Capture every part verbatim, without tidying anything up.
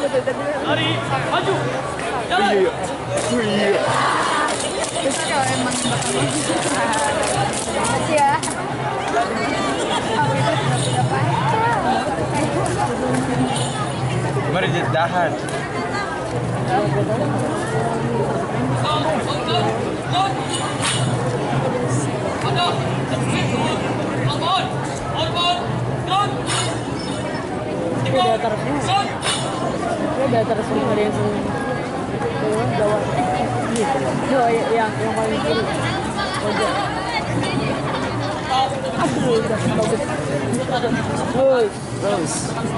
Lari, maju. Jalan. Iya. Iya. Terus kalau emang bakal makasih ya. Aku itu sudah punya pacar. Mari dahan. Udah terus udah terus ada yang seneng gawat oh yang yang paling kiri pojok aduh udah bagus woi Terus.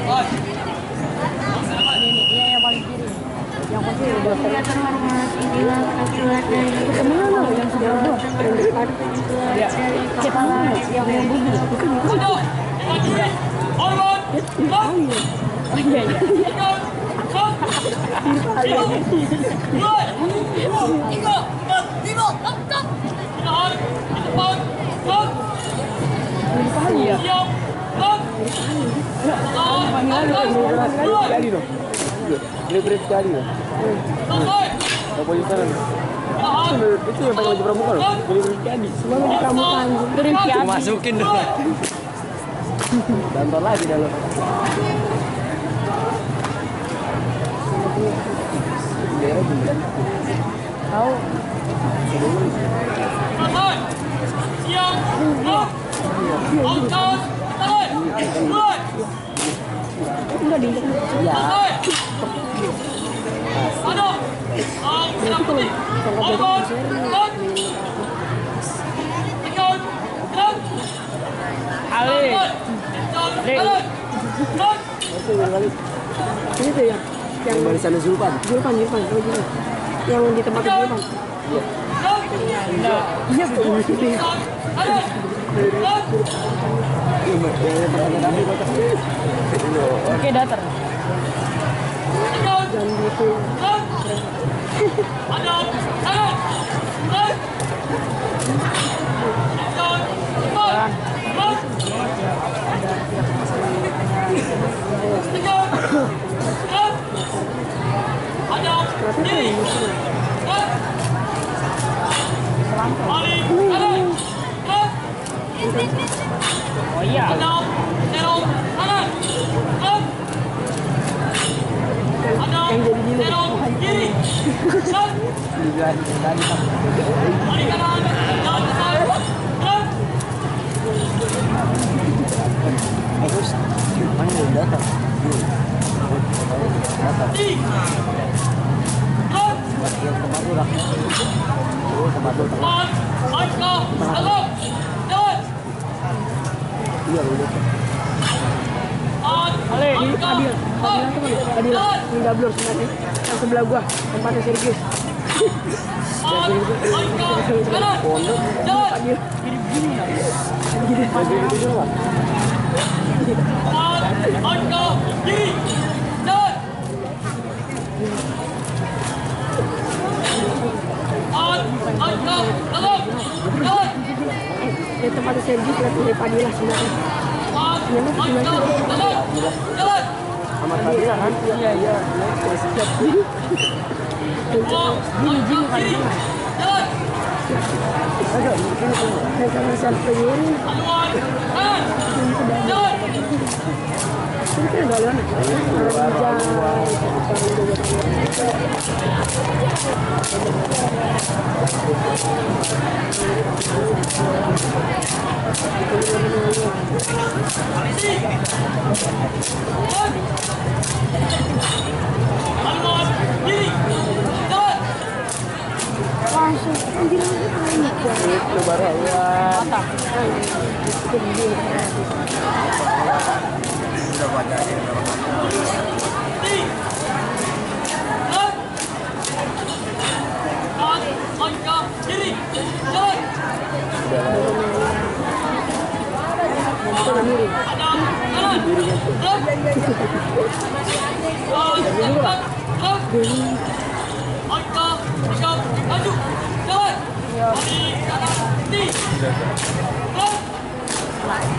ini ini yang paling kiri yang pasti udah terhormat, inilah peraturan dari kemana yang sebelah gua yang depan ya kepala yang yang bubur oh iya iya Sekali dong. Lebar sekali dong. Apa yang sana? Itu yang pakai baju pramuka loh. Lebar sekali. semua di pramuka dari kiai Masukin dong. Dan tor lagi dalam. tahu Siap. Angkat. Mulai. enggak diinjak Ya. Ada. Ang sedang putih. Angkat. Angkat. Angkat. Angkat. Ale Angkat. Angkat. ini tuh yang yang Yang barisan Zulpan. Julpan Julpan oh gitu yang di tempat Julpan iya betul Angkat. Angkat. oke datar Angkat. jangan gitu Angkat. Ada. Angkat. Angkat. Angkat. Angkat. Ada. Diri. Angkat. Balik. Kanan. Angkat. oh iya Ada. Serong. Kanan. Angkat. Ada. Serong. Kiri. Angkat. Balik kanan. Jalan ke sana. Angkat. Terus mana yang datang? Datang. Kiri. Angkat. Yang kemarin lah. Oh, kemarin. Depan. Angkat. Angkat. Jalan. Iya, udah. Ale di Adil Adil tuh Adil di Gablor sebenarnya yang sebelah gua tempatnya Sergius Pondok. Adil gini-gini gini Lagi itu juga. di tempatnya Sergius lihat dari Padilla sebenarnya sebenarnya sebenarnya Sama Fadila kan? Iya, iya. Siap. gini gini kan Ada, mungkin itu. saya sama sampai ini ini kan galon langsung ambil lagi Itu baru ya. patah Udah baca aja.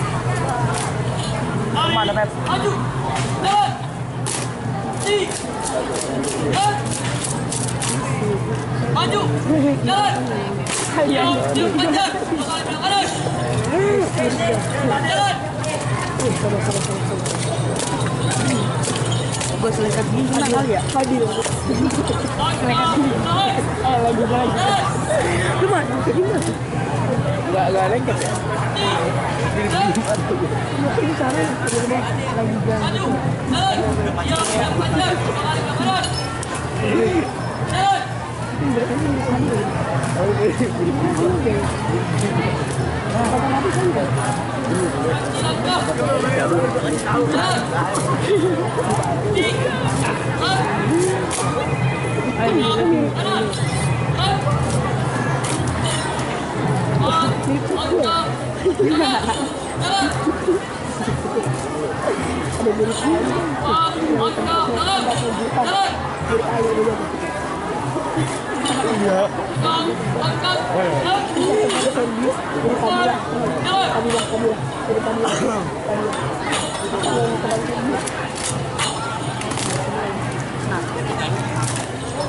Mana, Pep? Maju. Jalan. Di. Jalan. Ayo, panjang. Kanan. Jalan. Gue selekat gini senang kali ya? Adil. Selekat gini. Eh, lagi lagi. Cuma, gimana? Enggak enggak lengket ya. Mungkin di sana di rumah lagi jalan. Jalan. Iya, panjang. Kanan. Jalan. Mereka ini di sana. Otomatis kan enggak?